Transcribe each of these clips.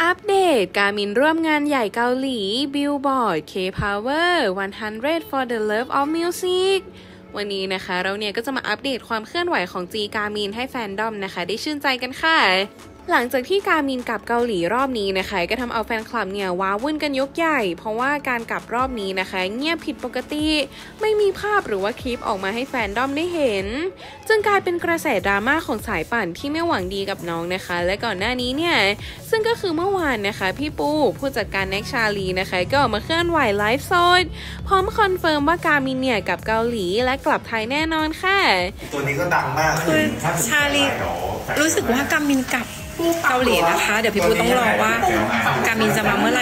อัปเดตการมินร่วมงานใหญ่เกาหลี Billboard K-Power 100 for the Love of Music วันนี้นะคะเราเนี่ยก็จะมาอัปเดตความเคลื่อนไหวของจีการมินให้แฟนดอมนะคะได้ชื่นใจกันค่ะหลังจากที่การมินกลับเกาหลีรอบนี้นะคะก็ทำเอาแฟนคลับเนี่ยว้าวุ่นกันยกใหญ่เพราะว่าการกลับรอบนี้นะคะเงียบผิดปกติไม่มีภาพหรือว่าคลิปออกมาให้แฟนดอมได้เห็นจึงกลายเป็นกระแสดราม่าของสายปั่นที่ไม่หวังดีกับน้องนะคะและก่อนหน้านี้เนี่ยซึ่งก็คือเมื่อวานนะคะพี่ปูผู้จัดการแน็กชาลีนะคะก็ออกมาเคลื่อนไหวไลฟ์สดพร้อมคอนเฟิร์มว่าการมินเนี่ยกลับเกาหลีและกลับไทยแน่นอนค่ะตัวนี้ก็ดังมากคือชาลีรู้สึกว่าการมินกลับเกาหลีนะคะเดี๋ยวพี่ปูต้องรอว่าการมินจะมาเมื่อไหร่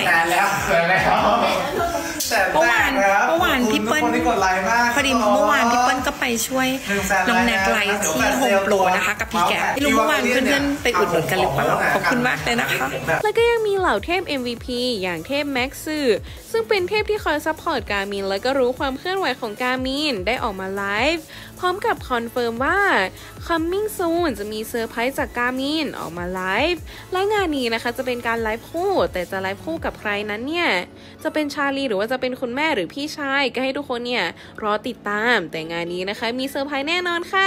เมื่อวานพี่เปิ้ลพอดีเมื่อวานพี่เปิ้ลก็ไปช่วยน้องแนทไลฟ์ที่โฮมโปรนะคะกับพี่แกไม่รู้เมื่อวานเพื่อนๆไปอุดหนุนกันหรือเปล่าขอบคุณมากเลยนะคะแล้วก็ยังมีเหล่าเทพ MVP อย่างเทพแม็กซ์ซึ่งเป็นเทพที่คอยซัพพอร์ตการมินแล้วก็รู้ความเคลื่อนไหวของการมินได้ออกมาไลฟ์พร้อมกับคอนเฟิร์มว่า coming soon จะมีเซอร์ไพรส์จากการมินออกมาไลฟ์และงานนี้นะคะจะเป็นการไลฟ์คู่แต่จะไลฟ์คู่กับใครนั้นเนี่ยจะเป็นชาลีหรือว่าจะเป็นคุณแม่หรือพี่ชายก็ให้ทุกคนเนี่ยรอติดตามแต่งานนี้นะคะมีเซอร์ไพรส์แน่นอนค่ะ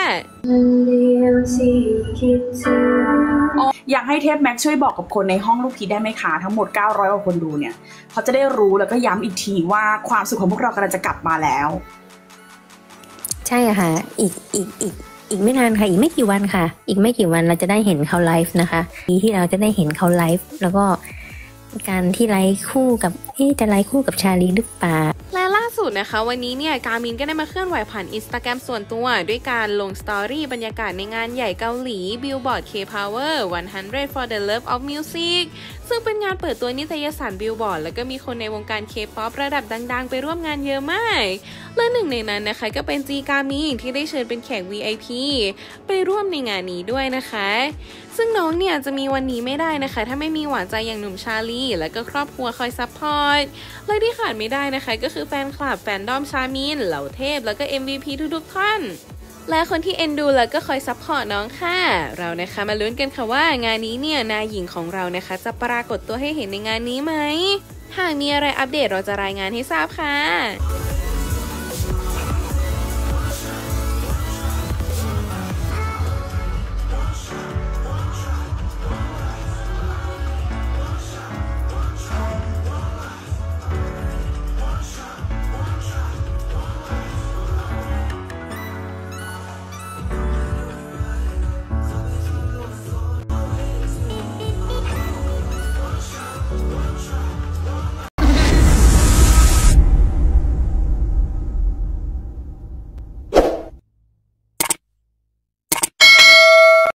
อยากให้เทพแม็กช่วยบอกกับคนในห้องลูกพีได้ไหมคะทั้งหมด900กว่าคนดูเนี่ยเขาจะได้รู้แล้วก็ย้ำอีกทีว่าความสุขของพวกเรากำลังจะกลับมาแล้วใช่ค่ะอีกไม่นานค่ะอีกไม่กี่วันค่ะอีกไม่กี่วันเราจะได้เห็นเขาไลฟ์นะคะที่เราจะได้เห็นเขาไลฟ์แล้วก็การที่ไลฟ์คู่กับจะไลฟ์คู่กับชาลีหรือเปล่าและล่าสุดนะคะวันนี้เนี่ยการมินก็ได้มาเคลื่อนไหวผ่าน Instagram ส่วนตัวด้วยการลงสตอรี่บรรยากาศในงานใหญ่เกาหลี Billboard K-Power 100 for the Love of Music ซึ่งเป็นงานเปิดตัวนิตยสาร Billboard แล้วก็มีคนในวงการ K-pop ระดับดังๆไปร่วมงานเยอะมากและหนึ่งในนั้นนะคะก็เป็นจีการมินที่ได้เชิญเป็นแขก VIP ไปร่วมในงานนี้ด้วยนะคะซึ่งน้องเนี่ยจะมีวันนี้ไม่ได้นะคะถ้าไม่มีหวานใจอย่างหนุ่มชาลีและก็ครอบครัวคอยซัพพอร์ตและที่ขาดไม่ได้นะคะก็คือแฟนคลับแฟนดอมชามินเหล่าเทพแล้วก็ MVP ทุกๆท่านและคนที่เอ็นดูแล้วก็คอยซัพพอร์ตน้องค่ะเรานะคะมาลุ้นกันค่ะว่างานนี้เนี่ยนายหญิงของเรานะคะจะปรากฏตัวให้เห็นในงานนี้ไหมหากมีอะไรอัปเดตเราจะรายงานให้ทราบค่ะ